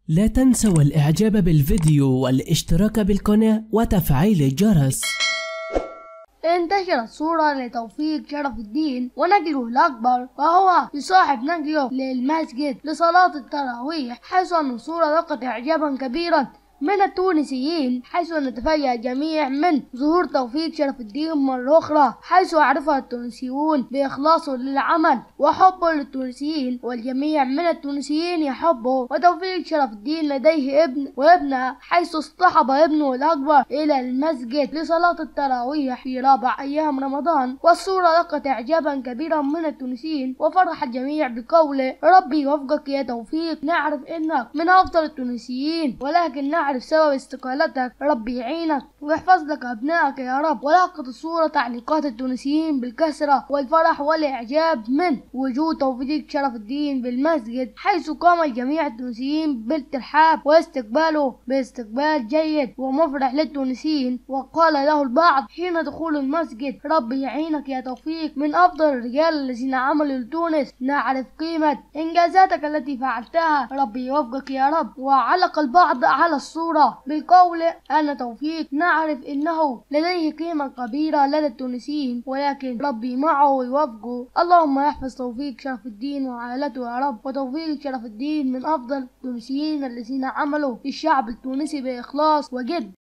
لا تنسوا الإعجاب بالفيديو والاشتراك بالقناة وتفعيل الجرس. انتشرت صورة لتوفيق شرف الدين ونجله الأكبر وهو يصاحب نجله للمسجد لصلاة التراويح، حيث أن الصورة لقت إعجابا كبيرا من التونسيين، حيث نتفاجأ الجميع من ظهور توفيق شرف الدين مرة أخرى، حيث عرفها التونسيون بإخلاصه للعمل وحبه للتونسيين، والجميع من التونسيين يحبه. وتوفيق شرف الدين لديه ابن وابنة، حيث اصطحب ابنه الأكبر إلى المسجد لصلاة التراويح في رابع أيام رمضان، والصورة لقت إعجابا كبيرا من التونسيين وفرح الجميع بقوله: ربي يوفقك يا توفيق، نعرف إنك من أفضل التونسيين، ولكن نعرف سبب استقالتك، ربي يعينك ويحفظ لك أبنائك يا رب. ولقت الصورة تعليقات التونسيين بالكثرة والفرح والإعجاب من وجود توفيق شرف الدين بالمسجد، حيث قام الجميع التونسيين بالترحاب واستقباله باستقبال جيد ومفرح للتونسيين. وقال له البعض حين دخول المسجد: ربي يعينك يا توفيق، من أفضل الرجال الذين عملوا لتونس، نعرف قيمة إنجازاتك التي فعلتها، ربي يوفقك يا رب. وعلق البعض على الصورة بالقول: أنا توفيق نعرف إنه لديه قيمة كبيرة لدى التونسيين، ولكن ربي معه ويوفقه. اللهم يحفظ توفيق شرف الدين وعائلته يا رب. وتوفيق شرف الدين من أفضل التونسيين الذين عملوا للشعب التونسي بإخلاص وجد.